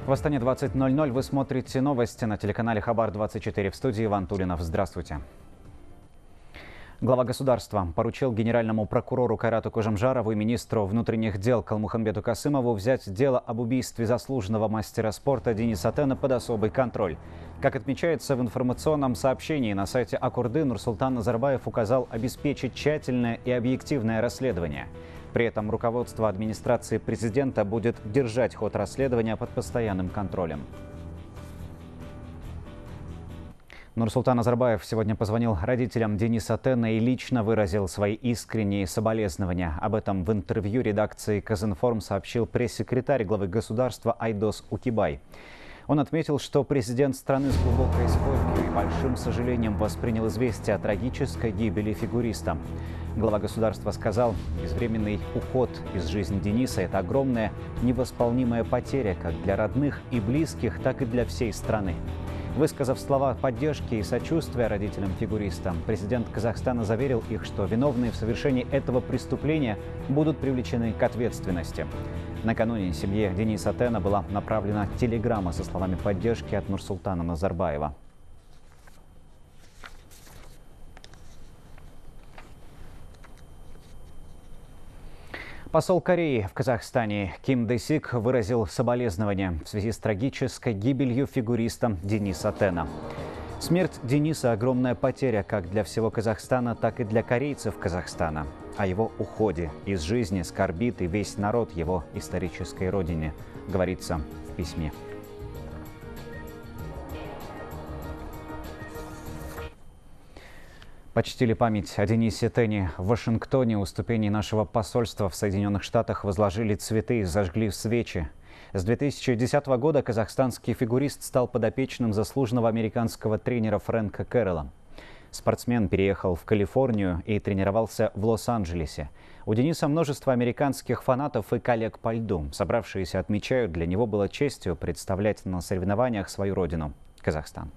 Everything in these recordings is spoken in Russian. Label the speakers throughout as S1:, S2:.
S1: В Астане 20:00 вы смотрите новости на телеканале Хабар-24. В студии Иван Тулинов. Здравствуйте. Глава государства поручил генеральному прокурору Кайрату Кожамжарову и министру внутренних дел Калмухамбету Касымову взять дело об убийстве заслуженного мастера спорта Дениса Тена под особый контроль. Как отмечается в информационном сообщении на сайте Акурды, Нурсултан Назарбаев указал обеспечить тщательное и объективное расследование. При этом руководство администрации президента будет держать ход расследования под постоянным контролем. Нурсултан Назарбаев сегодня позвонил родителям Дениса Тена и лично выразил свои искренние соболезнования. Об этом в интервью редакции Казинформ сообщил пресс-секретарь главы государства Айдос Укибай. Он отметил, что президент страны с глубокой скорбью и большим сожалением воспринял известие о трагической гибели фигуриста. Глава государства сказал, безвременный уход из жизни Дениса – это огромная невосполнимая потеря как для родных и близких, так и для всей страны. Высказав слова поддержки и сочувствия родителям фигуриста, президент Казахстана заверил их, что виновные в совершении этого преступления будут привлечены к ответственности. Накануне семье Дениса Тена была направлена телеграмма со словами поддержки от Нурсултана Назарбаева. Посол Кореи в Казахстане Ким Дэсик выразил соболезнования в связи с трагической гибелью фигуриста Дениса Тена. Смерть Дениса – огромная потеря как для всего Казахстана, так и для корейцев Казахстана. О его уходе из жизни скорбит и весь народ его исторической родине, говорится в письме. Почтили память о Денисе Тене в Вашингтоне. У ступеней нашего посольства в Соединенных Штатах возложили цветы и зажгли свечи. С 2010 года казахстанский фигурист стал подопечным заслуженного американского тренера Фрэнка Кэрролла. Спортсмен переехал в Калифорнию и тренировался в Лос-Анджелесе. У Дениса множество американских фанатов и коллег по льду. Собравшиеся отмечают, для него было честью представлять на соревнованиях свою родину – Казахстан.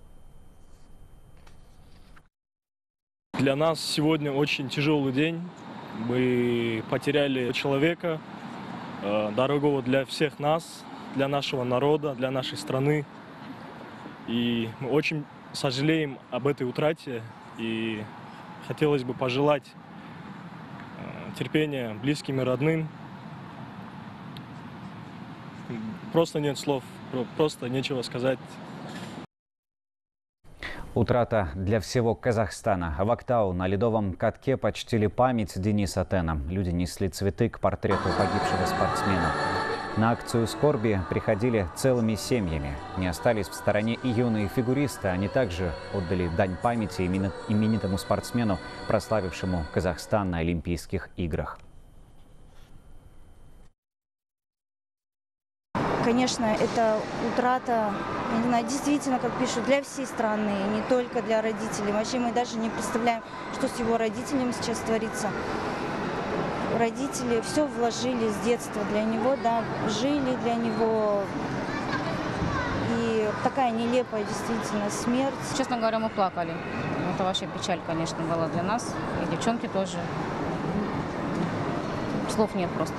S2: Для нас сегодня очень тяжелый день. Мы потеряли человека, дорогого для всех нас, для нашего народа, для нашей страны. И мы очень сожалеем об этой утрате. И хотелось бы пожелать терпения близким и родным. Просто нет слов, просто нечего сказать.
S1: Утрата для всего Казахстана. В Актау на ледовом катке почтили память Дениса Тена. Люди несли цветы к портрету погибшего спортсмена. На акцию скорби приходили целыми семьями. Не остались в стороне и юные фигуристы. Они также отдали дань памяти именитому спортсмену, прославившему Казахстан на Олимпийских играх.
S3: Конечно, это утрата, я не знаю, действительно, как пишут, для всей страны, не только для родителей. Вообще мы даже не представляем, что с его родителями сейчас творится. Родители все вложили с детства для него, да, жили для него. И такая нелепая действительно смерть.
S4: Честно говоря, мы плакали. Это вообще печаль, конечно, была для нас. И девчонки тоже. Слов нет просто.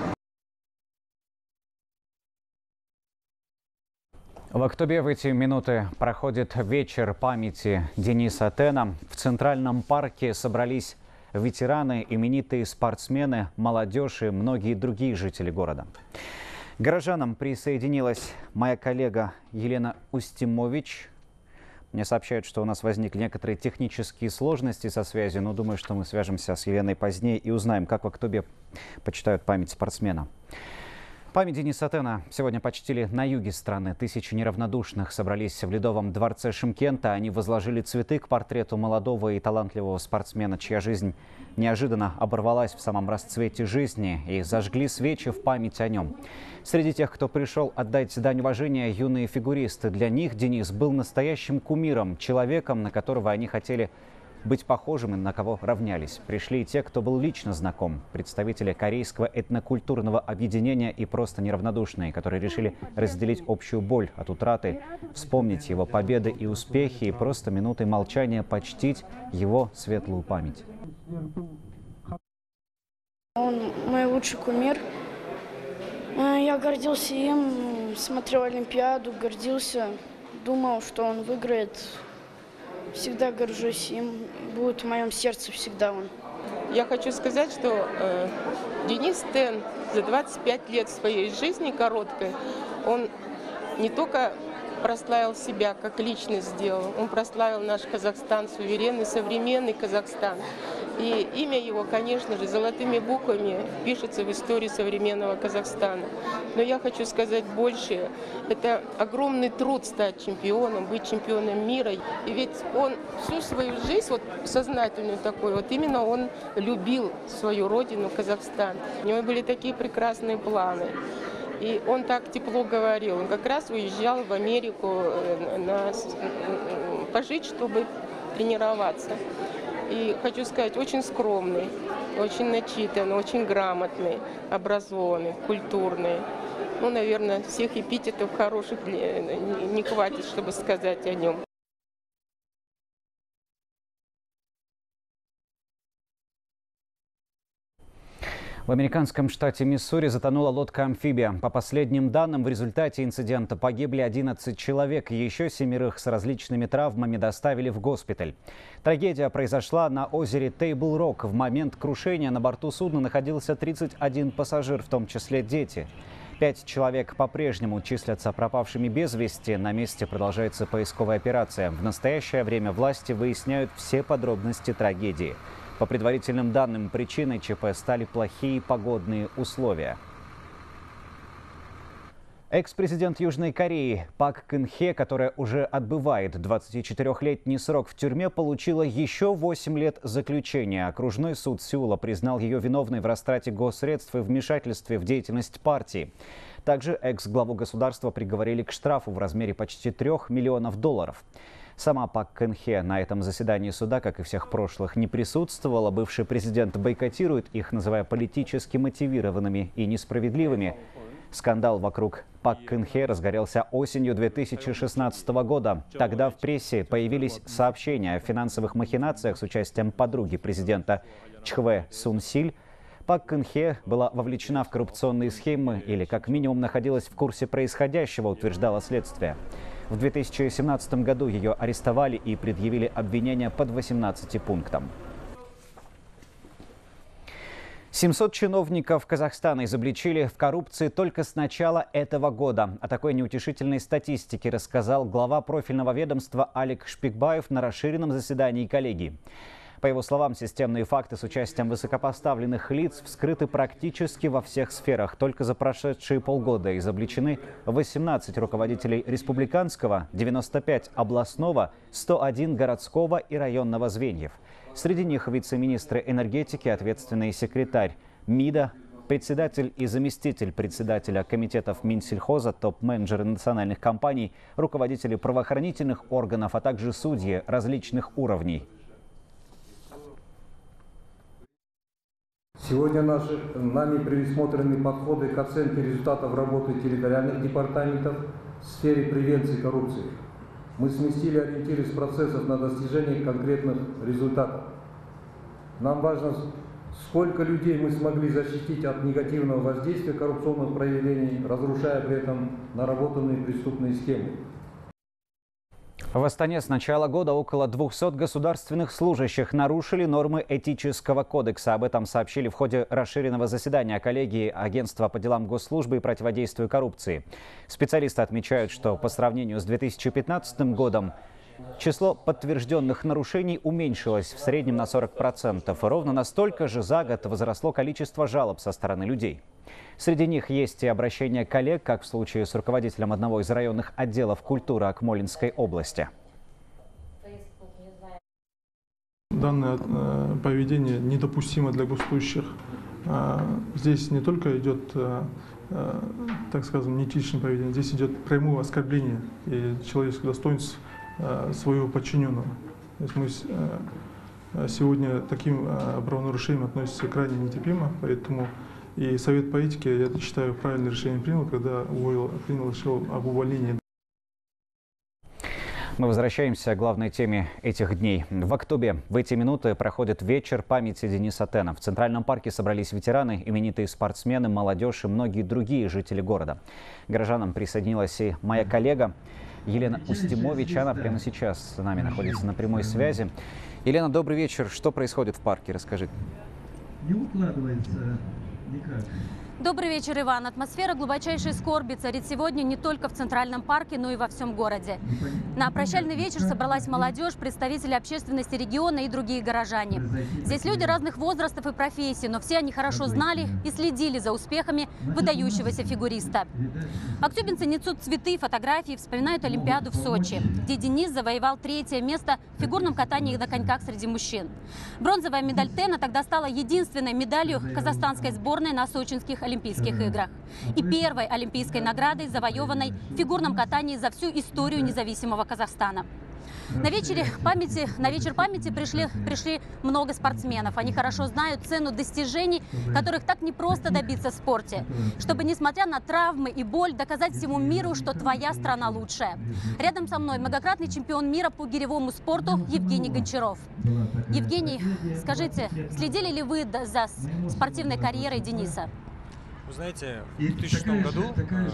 S1: В Актобе в эти минуты проходит вечер памяти Дениса Тена. В Центральном парке собрались ветераны, именитые спортсмены, молодежь и многие другие жители города. К горожанам присоединилась моя коллега Елена Устимович. Мне сообщают, что у нас возникли некоторые технические сложности со связью, но думаю, что мы свяжемся с Еленой позднее и узнаем, как в Актобе почитают память спортсмена. Память Дениса Тена сегодня почтили на юге страны. Тысячи неравнодушных собрались в Ледовом дворце Шымкента. Они возложили цветы к портрету молодого и талантливого спортсмена, чья жизнь неожиданно оборвалась в самом расцвете жизни, и зажгли свечи в память о нем. Среди тех, кто пришел отдать дань уважения, юные фигуристы. Для них Денис был настоящим кумиром, человеком, на которого они хотели быть похожими, на кого равнялись. Пришли и те, кто был лично знаком. Представители корейского этнокультурного объединения и просто неравнодушные, которые решили разделить общую боль от утраты, вспомнить его победы и успехи и просто минутой молчания почтить его светлую память.
S5: Он мой лучший кумир. Я гордился им, смотрел Олимпиаду, гордился, думал, что он выиграет. Всегда горжусь им, будет в моем сердце всегда он.
S6: Я хочу сказать, что Денис Тен за 25 лет своей жизни короткой, он не только прославил себя, как личность сделал, он прославил наш Казахстан, суверенный, современный Казахстан. И имя его, конечно же, золотыми буквами пишется в истории современного Казахстана. Но я хочу сказать больше. Это огромный труд стать чемпионом, быть чемпионом мира. И ведь он всю свою жизнь, вот сознательную такой, вот именно он любил свою родину, Казахстан. У него были такие прекрасные планы. И он так тепло говорил. Он как раз уезжал в Америку пожить, чтобы тренироваться. И хочу сказать, очень скромный, очень начитанный, очень грамотный, образованный, культурный. Ну, наверное, всех эпитетов хороших не хватит, чтобы сказать о нем.
S1: В американском штате Миссури затонула лодка-амфибия. По последним данным, в результате инцидента погибли 11 человек. Еще 7 с различными травмами доставили в госпиталь. Трагедия произошла на озере Тейбл-Рок. В момент крушения на борту судна находился 31 пассажир, в том числе дети. 5 человек по-прежнему числятся пропавшими без вести. На месте продолжается поисковая операция. В настоящее время власти выясняют все подробности трагедии. По предварительным данным, причиной ЧП стали плохие погодные условия. Экс-президент Южной Кореи Пак Кын Хе, которая уже отбывает 24-летний срок в тюрьме, получила еще 8 лет заключения. Окружной суд Сеула признал ее виновной в растрате госсредств и вмешательстве в деятельность партии. Также экс-главу государства приговорили к штрафу в размере почти $3 миллионов. Сама Пак Кын Хе на этом заседании суда, как и всех прошлых, не присутствовала. Бывший президент бойкотирует их, называя политически мотивированными и несправедливыми. Скандал вокруг Пак Кын Хе разгорелся осенью 2016 года. Тогда в прессе появились сообщения о финансовых махинациях с участием подруги президента Чхве Сун Силь. Пак Кын Хе была вовлечена в коррупционные схемы или как минимум находилась в курсе происходящего, утверждало следствие. В 2017 году ее арестовали и предъявили обвинения под 18 пунктам. 700 чиновников Казахстана изобличили в коррупции только с начала этого года. О такой неутешительной статистике рассказал глава профильного ведомства Алик Шпикбаев на расширенном заседании коллегии. По его словам, системные факты с участием высокопоставленных лиц вскрыты практически во всех сферах. Только за прошедшие полгода изобличены 18 руководителей республиканского, 95 областного, 101 городского и районного звеньев. Среди них вице-министры энергетики, ответственный секретарь МИДа, председатель и заместитель председателя комитетов Минсельхоза, топ-менеджеры национальных компаний, руководители правоохранительных органов, а также судьи различных уровней.
S7: Сегодня нами предусмотрены подходы к оценке результатов работы территориальных департаментов в сфере превенции коррупции. Мы сместили ориентиры с процессов на достижение конкретных результатов. Нам важно, сколько людей мы смогли защитить от негативного воздействия коррупционных проявлений, разрушая при этом наработанные преступные схемы.
S1: В Астане с начала года около 200 государственных служащих нарушили нормы этического кодекса. Об этом сообщили в ходе расширенного заседания коллегии Агентства по делам госслужбы и противодействию коррупции. Специалисты отмечают, что по сравнению с 2015 годом число подтвержденных нарушений уменьшилось в среднем на 40%. И ровно настолько же за год возросло количество жалоб со стороны людей. Среди них есть и обращения коллег, как в случае с руководителем одного из районных отделов культуры Акмолинской области.
S8: Данное поведение недопустимо для госслужащих. Здесь не только идет, так скажем, неэтичное поведение, здесь идет прямое оскорбление и человеческих достоинств своего подчиненного. То есть мы сегодня таким правонарушением относимся крайне нетерпимо, поэтому и Совет по этике, я считаю, правильное решение принял, когда принял решение об увольнении.
S1: Мы возвращаемся к главной теме этих дней. В Актобе в эти минуты проходит вечер памяти Дениса Тена. В Центральном парке собрались ветераны, именитые спортсмены, молодежь и многие другие жители города. К горожанам присоединилась и моя коллега Елена Устимович. Она прямо сейчас с нами находится на прямой связи. Елена, добрый вечер. Что происходит в парке? Расскажи.
S9: Не укладывается никак.
S10: Добрый вечер, Иван. Атмосфера глубочайшей скорби царит сегодня не только в Центральном парке, но и во всем городе. На прощальный вечер собралась молодежь, представители общественности региона и другие горожане. Здесь люди разных возрастов и профессий, но все они хорошо знали и следили за успехами выдающегося фигуриста. Актюбинцы несут цветы, фотографии, вспоминают Олимпиаду в Сочи, где Денис завоевал 3-е место в фигурном катании на коньках среди мужчин. Бронзовая медаль Тена тогда стала единственной медалью казахстанской сборной на сочинских Олимпийских играх и первой олимпийской наградой, завоеванной в фигурном катании за всю историю независимого Казахстана. На вечер памяти пришли много спортсменов. Они хорошо знают цену достижений, которых так непросто добиться в спорте, чтобы, несмотря на травмы и боль, доказать всему миру, что твоя страна лучшая. Рядом со мной многократный чемпион мира по гиревому спорту Евгений Гончаров. Евгений, скажите, следили ли вы за спортивной карьерой Дениса?
S11: Вы знаете, в 2006 году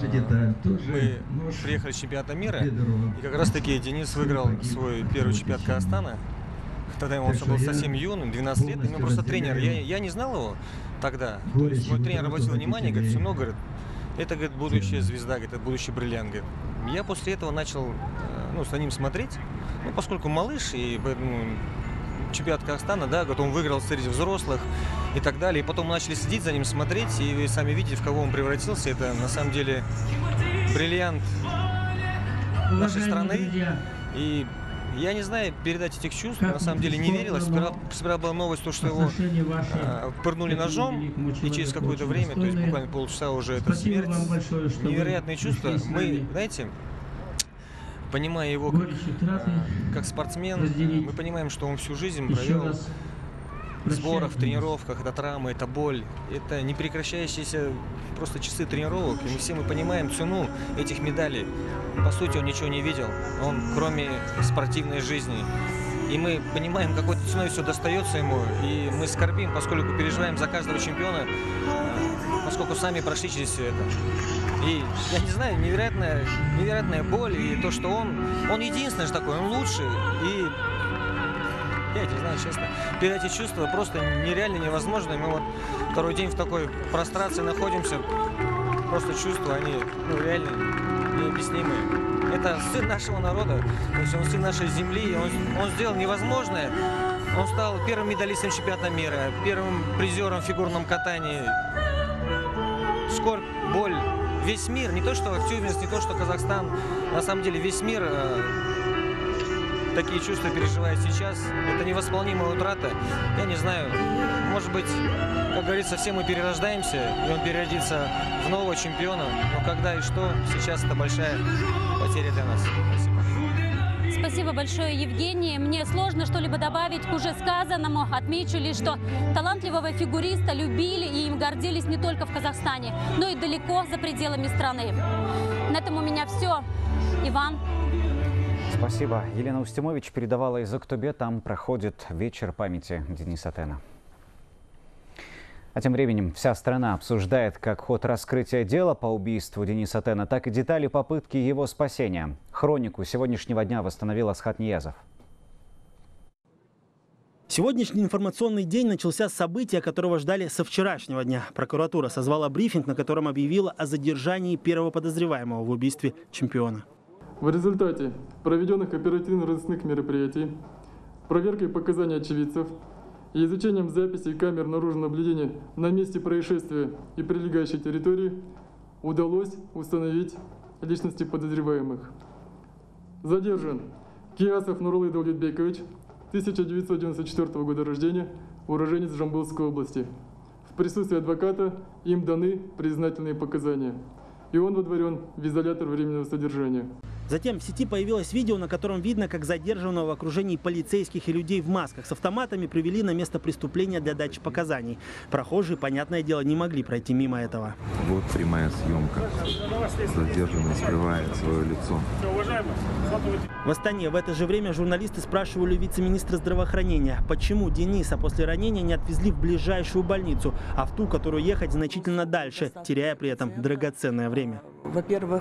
S11: мы приехали с чемпионата мира, и как раз таки Денис выиграл свой первый чемпионат Казахстана. Тогда он был совсем юным, 12 лет, и мы просто тренер. Я не знал его тогда. То есть мой тренер обратил внимание, говорит, все много, говорит, это, говорит, будущая звезда, говорит, это будущий бриллиант. Говорит. Я после этого начал за ним смотреть, поскольку малыш, и чемпионат Казахстана, да, он выиграл среди взрослых и так далее. И потом начали следить за ним, смотреть, и вы сами видите, в кого он превратился. Это на самом деле бриллиант нашей страны. И я не знаю передать этих чувств, на самом деле не верилось. Сперва была новость, что его пырнули ножом, и через какое-то время, то есть буквально полчаса уже это смерть. Невероятные чувства. Мы, знаете, понимая его как спортсмен, мы понимаем, что он всю жизнь провел в сборах, в тренировках, это травмы, это боль, это непрекращающиеся просто часы тренировок. И мы понимаем цену этих медалей. По сути, он ничего не видел, кроме спортивной жизни. И мы понимаем, какой ценой все достается ему, и мы скорбим, поскольку переживаем за каждого чемпиона, поскольку сами прошли через все это. И, я не знаю, невероятная боль, и то, что он единственный же такой, он лучший, и я не знаю, честно, передать эти чувства просто нереально невозможно, и мы второй день в такой прострации находимся, просто чувства, они реально необъяснимые. Это сын нашего народа, то есть он сын нашей земли, он сделал невозможное, он стал первым медалистом чемпионата мира, первым призером в фигурном катании. Скорбь, боль. Весь мир, не то что Актюбинск, не то что Казахстан, на самом деле весь мир такие чувства переживает сейчас. Это невосполнимая утрата. Я не знаю, может быть, как говорится, все мы перерождаемся, и он переродится в нового чемпиона. Но когда и что, сейчас это большая потеря для нас. Спасибо.
S10: Спасибо большое, Евгений. Мне сложно что-либо добавить к уже сказанному. Отмечу лишь, что талантливого фигуриста любили и им гордились не только в Казахстане, но и далеко за пределами страны. На этом у меня все. Иван.
S1: Спасибо. Елена Устимович передавала из Актобе. Там проходит вечер памяти Дениса Тена. А тем временем вся страна обсуждает как ход раскрытия дела по убийству Дениса Тена, так и детали попытки его спасения. Хронику сегодняшнего дня восстановил Асхат Ниязов.
S12: Сегодняшний информационный день начался с события, которого ждали со вчерашнего дня. Прокуратура созвала брифинг, на котором объявила о задержании первого подозреваемого в убийстве чемпиона.
S13: В результате проведенных оперативно-розыскных мероприятий, проверкой показаний очевидцев и изучением записей камер наружного наблюдения на месте происшествия и прилегающей территории удалось установить личности подозреваемых. Задержан Киясов Нурлы Даулетбекович, 1994 года рождения, уроженец Жамбылской области. В присутствии адвоката им даны признательные показания, и он водворен в изолятор временного содержания.
S12: Затем в сети появилось видео, на котором видно, как задержанного в окружении полицейских и людей в масках с автоматами привели на место преступления для дачи показаний. Прохожие, понятное дело, не могли пройти мимо этого.
S14: Вот прямая съемка. Задержанный скрывает свое лицо.
S12: В Астане в это же время журналисты спрашивали вице-министра здравоохранения, почему Дениса после ранения не отвезли в ближайшую больницу, а в ту, которую ехать значительно дальше, теряя при этом драгоценное время.
S15: Во-первых,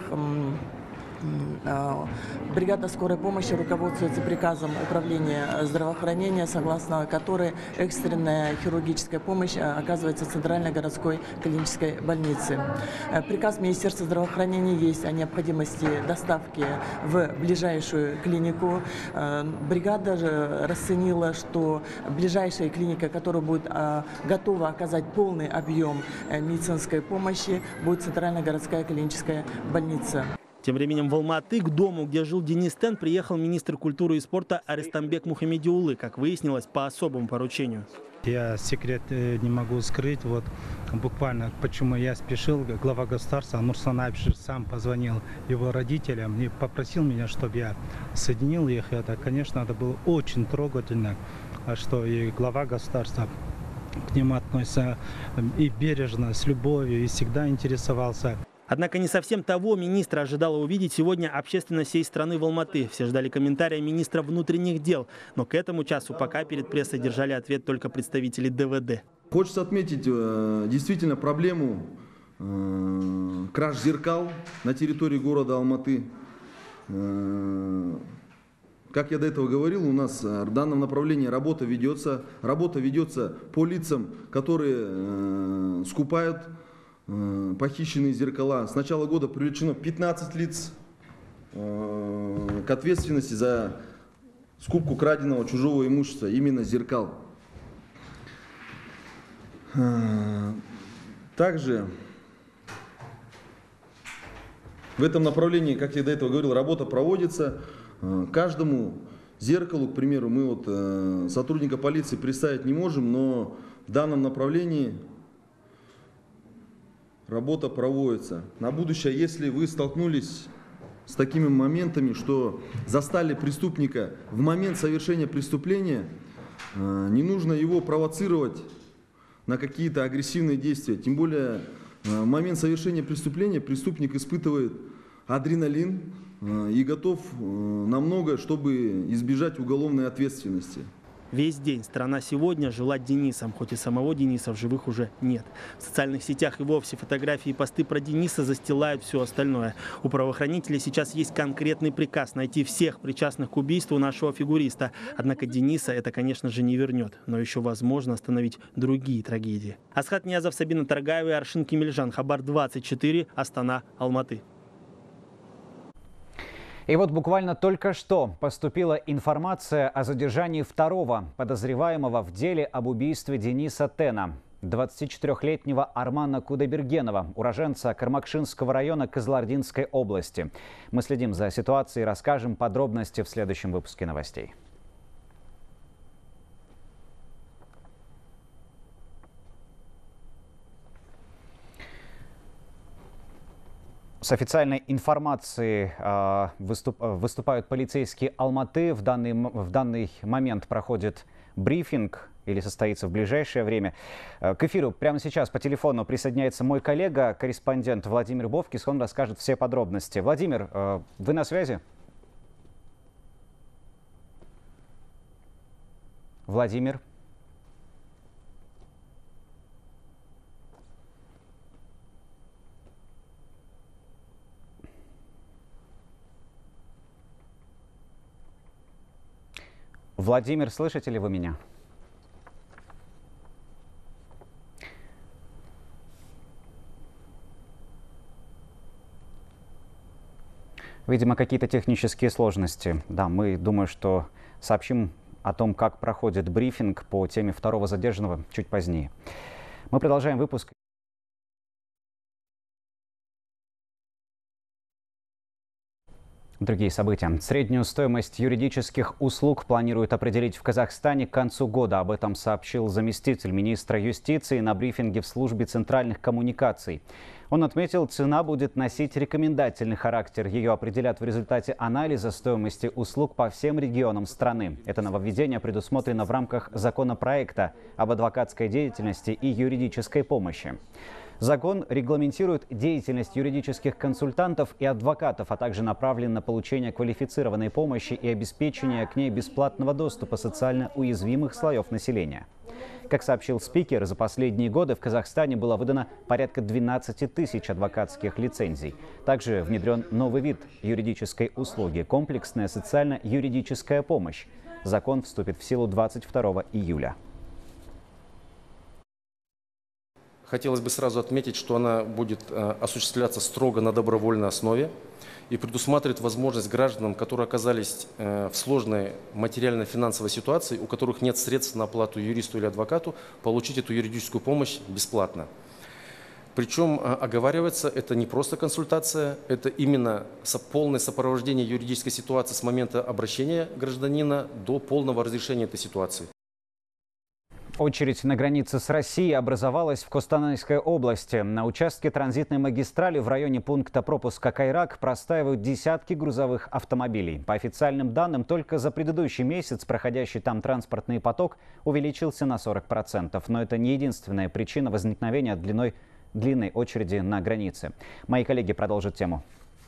S15: бригада скорой помощи руководствуется приказом управления здравоохранения, согласно которой экстренная хирургическая помощь оказывается в Центральной городской клинической больнице. Приказ Министерства здравоохранения есть о необходимости доставки в ближайшую клинику. Бригада же расценила, что ближайшая клиника, которая будет готова оказать полный объем медицинской помощи, будет Центральная городская клиническая больница.
S12: Тем временем в Алматы к дому, где жил Денис Тен, приехал министр культуры и спорта Арыстамбек Мухамедиулы, как выяснилось, по особому поручению.
S16: Я секрет не могу скрыть. Вот буквально почему я спешил. Глава государства Нурсултан Абишевич сам позвонил его родителям и попросил меня, чтобы я соединил их. Это, конечно, это было очень трогательно, что и глава государства к нему относится и бережно, с любовью, и всегда интересовался.
S12: Однако не совсем того министра ожидала увидеть сегодня общественность всей страны в Алматы. Все ждали комментария министра внутренних дел. Но к этому часу пока перед прессой держали ответ только представители ДВД.
S17: Хочется отметить действительно проблему краж зеркал на территории города Алматы. Как я до этого говорил, у нас в данном направлении работа ведется. Работа ведется по лицам, которые скупают похищенные зеркала. С начала года привлечено 15 лиц к ответственности за скупку краденого чужого имущества, именно зеркал. Также в этом направлении, как я до этого говорил, работа проводится. Каждому зеркалу, к примеру, мы вот сотрудника полиции представить не можем, но в данном направлении работа проводится. На будущее, если вы столкнулись с такими моментами, что застали преступника в момент совершения преступления, не нужно его провоцировать на какие-то агрессивные действия. Тем более, в момент совершения преступления преступник испытывает адреналин и готов на многое, чтобы избежать уголовной ответственности.
S12: Весь день страна сегодня жила Денисом, хоть и самого Дениса в живых уже нет. В социальных сетях и вовсе фотографии и посты про Дениса застилают все остальное. У правоохранителей сейчас есть конкретный приказ найти всех причастных к убийству нашего фигуриста. Однако Дениса это, конечно же, не вернет, но еще возможно остановить другие трагедии. Асхат Ниязов, Сабина Таргаева и Аршин Кемельжан. Хабар 24, Астана, Алматы.
S1: И вот буквально только что поступила информация о задержании второго подозреваемого в деле об убийстве Дениса Тена, 24-летнего Армана Кудайбергенова, уроженца Кармакшинского района Кызылординской области. Мы следим за ситуацией и расскажем подробности в следующем выпуске новостей. С официальной информацией выступают полицейские Алматы. В данный момент проходит брифинг или состоится в ближайшее время. К эфиру прямо сейчас по телефону присоединяется мой коллега, корреспондент Владимир Бовкис. Он расскажет все подробности. Владимир, вы на связи? Владимир? Владимир, слышите ли вы меня? Видимо, какие-то технические сложности. Да, мы, думаю, что сообщим о том, как проходит брифинг по теме второго задержанного чуть позднее. Мы продолжаем выпуск. Другие события. Среднюю стоимость юридических услуг планируют определить в Казахстане к концу года. Об этом сообщил заместитель министра юстиции на брифинге в службе центральных коммуникаций. Он отметил, цена будет носить рекомендательный характер. Ее определят в результате анализа стоимости услуг по всем регионам страны. Это нововведение предусмотрено в рамках законопроекта об адвокатской деятельности и юридической помощи. Закон регламентирует деятельность юридических консультантов и адвокатов, а также направлен на получение квалифицированной помощи и обеспечение к ней бесплатного доступа социально уязвимых слоев населения. Как сообщил спикер, за последние годы в Казахстане было выдано порядка 12 тысяч адвокатских лицензий. Также внедрен новый вид юридической услуги – комплексная социально-юридическая помощь. Закон вступит в силу 22 июля.
S18: Хотелось бы сразу отметить, что она будет осуществляться строго на добровольной основе и предусматривает возможность гражданам, которые оказались в сложной материально-финансовой ситуации, у которых нет средств на оплату юристу или адвокату, получить эту юридическую помощь бесплатно. Причем, оговаривается, это не просто консультация, это именно полное сопровождение юридической ситуации с момента обращения гражданина до полного разрешения этой ситуации.
S1: Очередь на границе с Россией образовалась в Костанайской области. На участке транзитной магистрали в районе пункта пропуска Кайрак простаивают десятки грузовых автомобилей. По официальным данным, только за предыдущий месяц проходящий там транспортный поток увеличился на 40%. Но это не единственная причина возникновения длинной очереди на границе. Мои коллеги продолжат тему.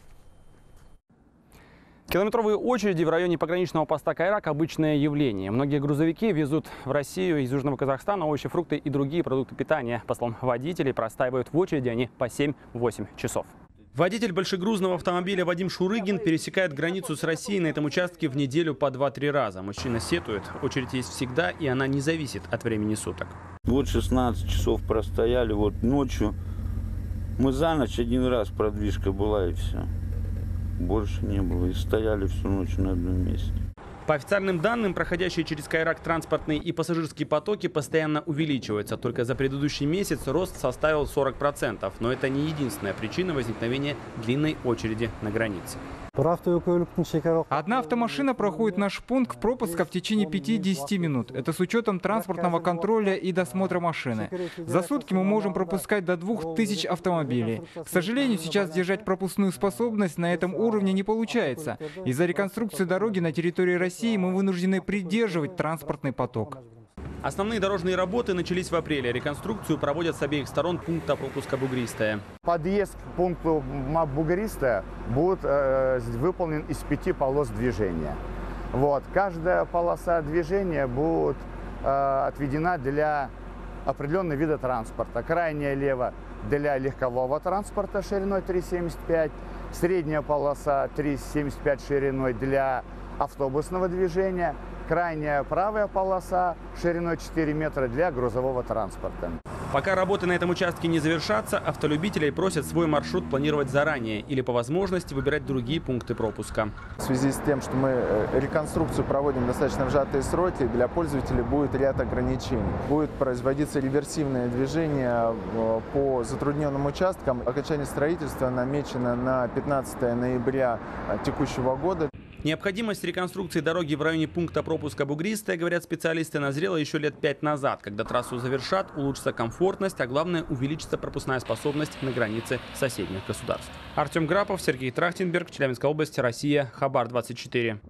S19: Километровые очереди в районе пограничного поста Кайрак – обычное явление. Многие грузовики везут в Россию из Южного Казахстана овощи, фрукты и другие продукты питания. По словам водителей, простаивают в очереди они по 7-8 часов. Водитель большегрузного автомобиля Вадим Шурыгин пересекает границу с Россией на этом участке в неделю по 2-3 раза. Мужчина сетует, очередь есть всегда, и она не зависит от времени суток.
S20: Вот 16 часов простояли, вот ночью. Мы за ночь один раз продвижка была и все. Больше не было. И стояли всю ночь на одном месте.
S19: По официальным данным, проходящие через Кайрак транспортные и пассажирские потоки постоянно увеличиваются. Только за предыдущий месяц рост составил 40%. Но это не единственная причина возникновения длинной очереди на границе.
S21: Одна автомашина проходит наш пункт пропуска в течение 5-10 минут. Это с учетом транспортного контроля и досмотра машины. За сутки мы можем пропускать до 2000 автомобилей. К сожалению, сейчас держать пропускную способность на этом уровне не получается. Из-за реконструкции дороги на территории России мы вынуждены придерживать транспортный поток.
S19: Основные дорожные работы начались в апреле. Реконструкцию проводят с обеих сторон пункта пропуска Бугристая.
S22: Подъезд к пункту Бугристая будет выполнен из 5 полос движения. Каждая полоса движения будет отведена для определенного вида транспорта. Крайняя лево для легкового транспорта шириной 3,75, средняя полоса 3,75 шириной для автобусного движения, крайняя правая полоса шириной 4 метра для грузового транспорта.
S19: Пока работы на этом участке не завершатся, автолюбителей просят свой маршрут планировать заранее или по возможности выбирать другие пункты пропуска.
S23: В связи с тем, что мы реконструкцию проводим в достаточно сжатые сроки, для пользователей будет ряд ограничений. Будет производиться реверсивное движение по затрудненным участкам. Окончание строительства намечено на 15 ноября текущего года.
S19: Необходимость реконструкции дороги в районе пункта пропуска Бугристая, говорят специалисты, назрела еще лет 5 назад. Когда трассу завершат, улучшится комфортность, а главное увеличится пропускная способность на границе соседних государств. Артем Грапов, Сергей Трахтенберг, Челябинская область, Россия, Хабар 24.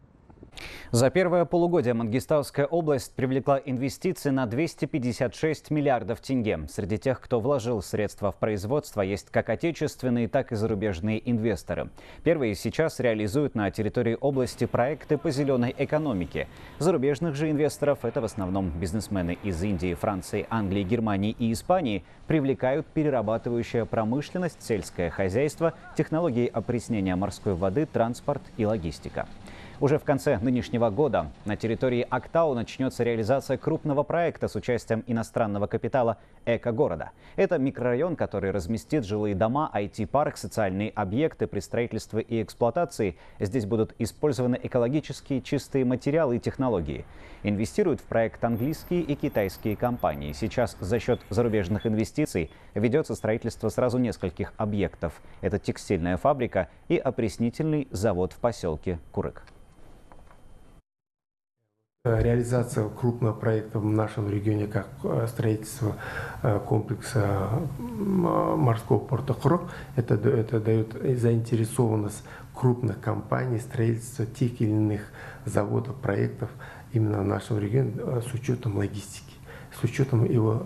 S1: За первое полугодие Мангистауская область привлекла инвестиции на 256 миллиардов тенге. Среди тех, кто вложил средства в производство, есть как отечественные, так и зарубежные инвесторы. Первые сейчас реализуют на территории области проекты по зеленой экономике. Зарубежных же инвесторов, это в основном бизнесмены из Индии, Франции, Англии, Германии и Испании, привлекают перерабатывающая промышленность, сельское хозяйство, технологии опреснения морской воды, транспорт и логистика. Уже в конце нынешнего года на территории Актау начнется реализация крупного проекта с участием иностранного капитала «Эко-города». Это микрорайон, который разместит жилые дома, IT-парк, социальные объекты при строительстве и эксплуатации. Здесь будут использованы экологически чистые материалы и технологии. Инвестируют в проект английские и китайские компании. Сейчас за счет зарубежных инвестиций ведется строительство сразу нескольких объектов. Это текстильная фабрика и опреснительный завод в поселке Курык.
S2: Реализация крупного проекта в нашем регионе, как строительство комплекса морского порта Крок, это дает заинтересованность крупных компаний в строительстве тех или иных заводов, проектов именно в нашем регионе с учетом логистики, с учетом его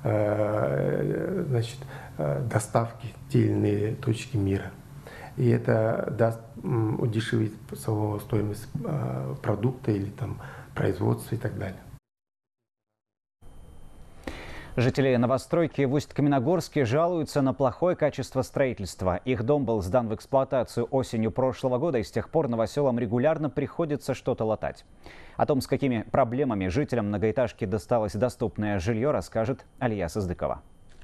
S2: доставки в те или иные точки мира. И это даст удешевить стоимость продукта или там производства и так далее.
S1: Жители новостройки в Усть-Каменогорске жалуются на плохое качество строительства. Их дом был сдан в эксплуатацию осенью прошлого года, и с тех пор новоселам регулярно приходится что-то латать. О том, с какими проблемами жителям многоэтажки досталось доступное жилье, расскажет Алия Сыздыкова.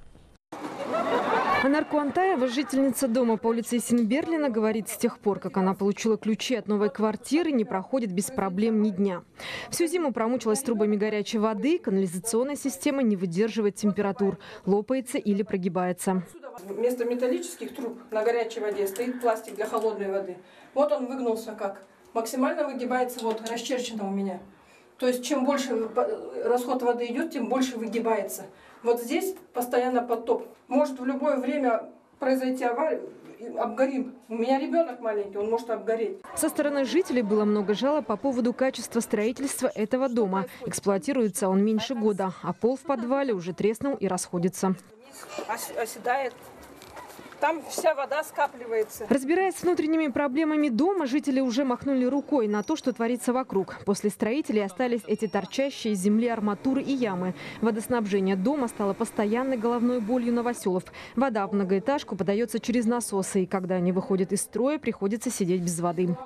S3: Анар Куантаева, жительница дома по улице Синберлина, говорит, с тех пор, как она получила ключи от новой квартиры, не проходит без проблем ни дня. Всю зиму промучилась трубами горячей воды, канализационная система не выдерживает температур, лопается или прогибается.
S4: Вместо металлических труб на горячей воде стоит пластик для холодной воды. Вот он выгнулся как. Максимально выгибается, вот расчерчено у меня. То есть чем больше расход воды идет, тем больше выгибается. Вот здесь постоянно потоп. Может в любое время произойти авария, обгорим. У меня ребенок маленький, он может обгореть.
S3: Со стороны жителей было много жалоб по поводу качества строительства этого дома. Эксплуатируется он меньше года, а пол в подвале уже треснул и расходится.
S4: Оседает. Там вся вода скапливается.
S3: Разбираясь с внутренними проблемами дома, жители уже махнули рукой на то, что творится вокруг. После строителей остались эти торчащие из земли арматуры и ямы. Водоснабжение дома стало постоянной головной болью новоселов. Вода в многоэтажку подается через насосы, и когда они выходят из строя, приходится сидеть без воды.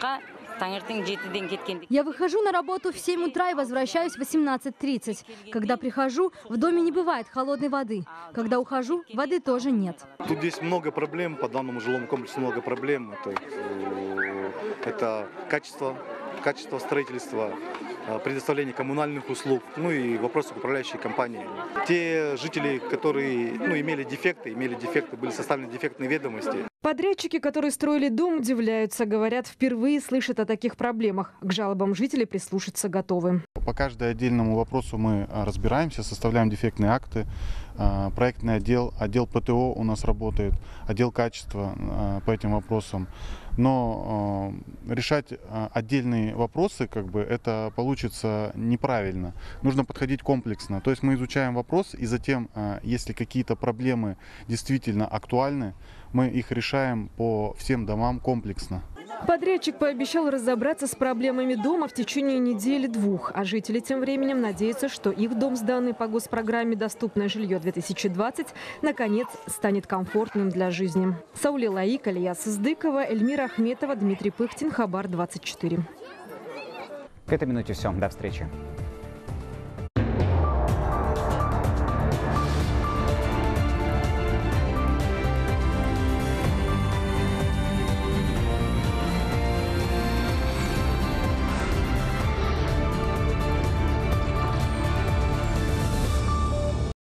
S10: Я выхожу на работу в 7 утра и возвращаюсь в 18:30. Когда прихожу, в доме не бывает холодной воды. Когда ухожу, воды тоже нет.
S24: Тут здесь много проблем, по данному жилому комплексу много проблем. Это качество строительства, предоставление коммунальных услуг, ну и вопросы к управляющей компании. Те жители, которые имели дефекты, были составлены дефектные ведомости.
S3: Подрядчики, которые строили дом, удивляются. Говорят, впервые слышат о таких проблемах. К жалобам жителей прислушаться готовы.
S25: По каждому отдельному вопросу мы разбираемся, составляем дефектные акты. Проектный отдел ПТО у нас работает, отдел качества по этим вопросам. Но решать отдельные вопросы, это получится неправильно. Нужно подходить комплексно. То есть мы изучаем вопрос, и затем, если какие-то проблемы действительно актуальны, мы их решаем по всем домам комплексно.
S3: Подрядчик пообещал разобраться с проблемами дома в течение недели-двух. А жители тем временем надеются, что их дом, сданный по госпрограмме «Доступное жилье-2020», наконец станет комфортным для жизни. Саули Лаик, Алия Сыздыкова, Эльмира Ахметова, Дмитрий Пыхтин, Хабар 24.
S1: К этой минуте все. До встречи.